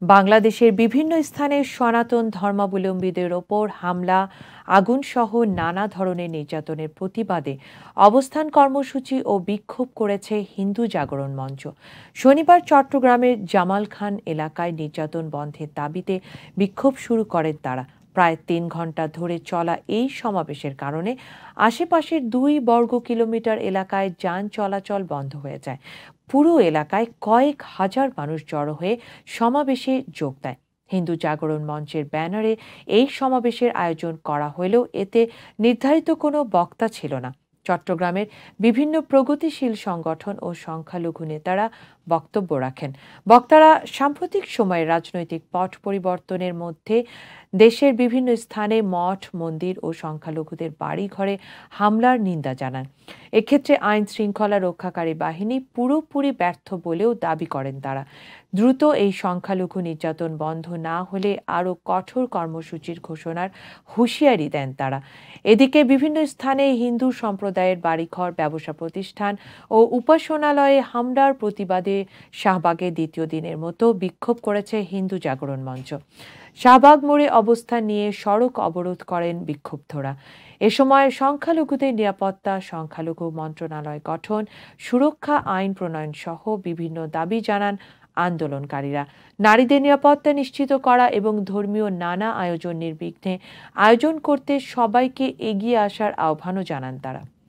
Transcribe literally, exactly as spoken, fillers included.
বাংলাদেশের বিভিন্ন স্থানে সনাতন ধর্মাবলম্বীদের ওপর হামলা, আগুনসহ নানা ধরনের নির্যাতনের প্রতিবাদে অবস্থান কর্মসূচি ও বিক্ষোভ করেছে হিন্দু জাগরণ মঞ্চ। শনিবার চট্টগ্রামের জামাল খান এলাকায় নির্যাতন বন্ধের দাবিতে বিক্ষোভ শুরু করেন তারা। প্রায় তিন ঘন্টা ধরে চলা এই সমাবেশের কারণে আশেপাশের দুই বর্গ কিলোমিটার এলাকায় যান চলাচল বন্ধ হয়ে যায়। পুরো এলাকায় কয়েক হাজার মানুষ জড়ো হয়ে সমাবেশে যোগ দেয়। হিন্দু জাগরণ মঞ্চের ব্যানারে এই সমাবেশের আয়োজন করা হলেও এতে নির্ধারিত কোনো বক্তা ছিল না। চট্টগ্রামের বিভিন্ন প্রগতিশীল সংগঠন ও সংখ্যালঘু নেতারা বক্তব্য রাখেন। বক্তারা সাম্প্রতিক সময়ে রাজনৈতিক পট পরিবর্তনের মধ্যে দেশের বিভিন্ন স্থানে মঠ, মন্দির ও সংখ্যালঘুদের বাড়ি ঘরে হামলার নিন্দা জানান। এক্ষেত্রে আইন শৃঙ্খলা রক্ষাকারী বাহিনী পুরোপুরি ব্যর্থ বলেও দাবি করেন তারা। দ্রুত এই সংখ্যালঘু নির্যাতন বন্ধ না হলে আরও কঠোর কর্মসূচির ঘোষণার হুঁশিয়ারি দেন তারা। এদিকে বিভিন্ন স্থানে হিন্দু সম্প্রদায়ের বাড়িঘর, ব্যবসা প্রতিষ্ঠান ও উপাসনালয়ে হামলার প্রতিবাদে শাহবাগে দ্বিতীয় দিনের মতো বিক্ষোভ করেছে হিন্দু জাগরণ মঞ্চ। শাহবাগ মোড়ে অবস্থান নিয়ে সড়ক অবরোধ করেন বিক্ষুব্ধরা। এ সময় সংখ্যালঘুদের নিরাপত্তা, সংখ্যালঘু মন্ত্রণালয় গঠন, সুরক্ষা আইন প্রণয়ন সহ বিভিন্ন দাবি জানান আন্দোলনকারীরা। নারীদের নিরাপত্তা নিশ্চিত করা এবং ধর্মীয় নানা আয়োজন নির্বিঘ্নে আয়োজন করতে সবাইকে এগিয়ে আসার আহ্বানও জানান তারা।